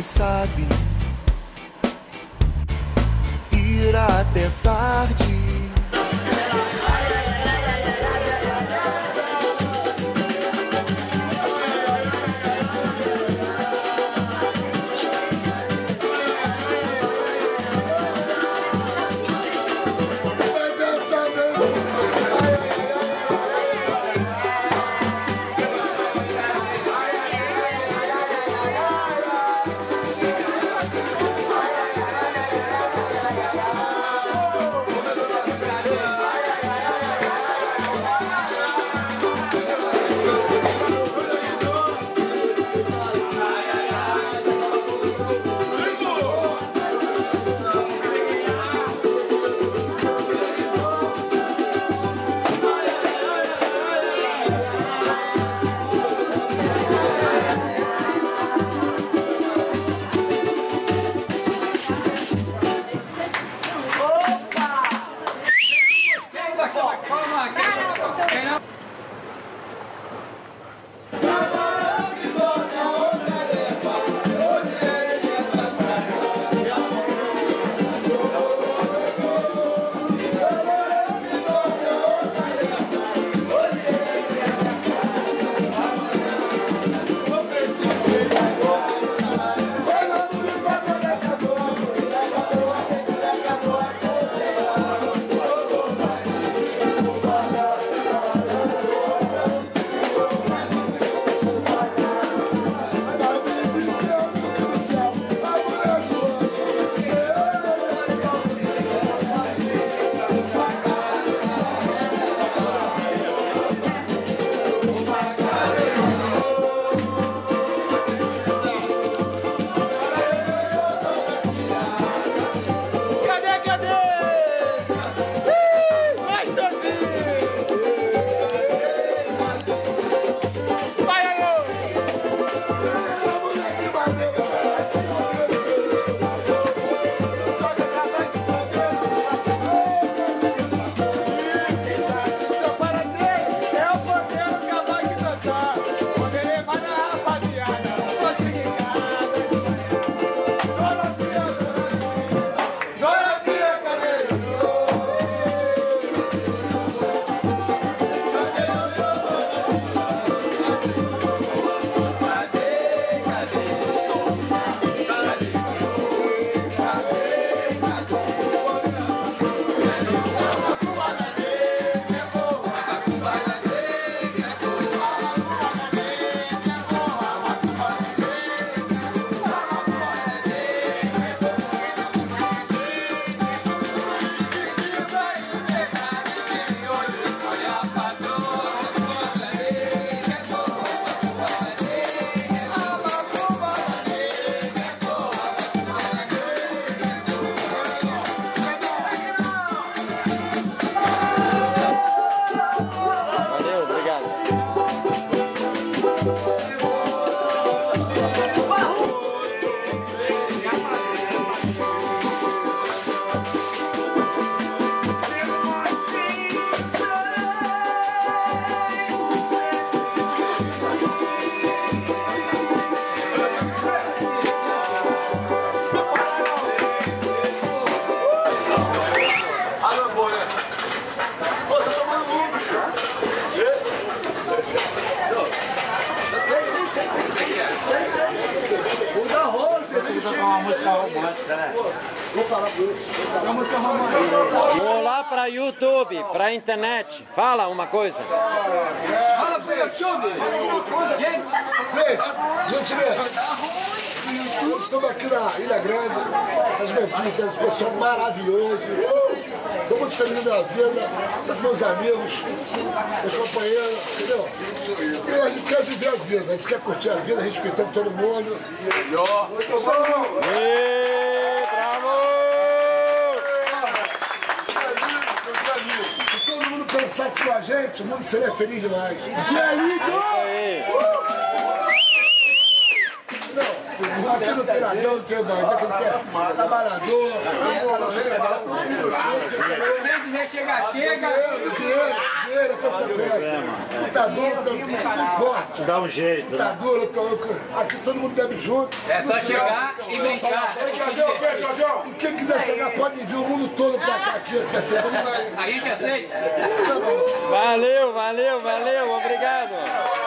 sabe ir até tarde. Vou lá para YouTube, para internet. Fala uma coisa. Fala pro YouTube. Gente, nós estamos aqui na Ilha Grande, essa juventude, tem um pessoal maravilhoso. Estou muito feliz da vida, com meus amigos, meus companheiros, entendeu? E a gente quer viver a vida, a gente quer curtir a vida, respeitando todo mundo. Melhor. Se todo mundo pensasse com a gente, o mundo seria feliz demais. É isso aí. Não. Aqui não tem ladrão, não tem bandido, aqui não tem trabalhador. Quem quiser chegar, chega. Dinheiro é consequência. Tá duro, não importa. Dá um jeito. Tá duro, aqui todo mundo bebe junto. É só chegar e brincar. Quem quiser chegar pode vir o mundo todo pra cá aqui. A gente aceita. Tá bom. Valeu, valeu, valeu, obrigado.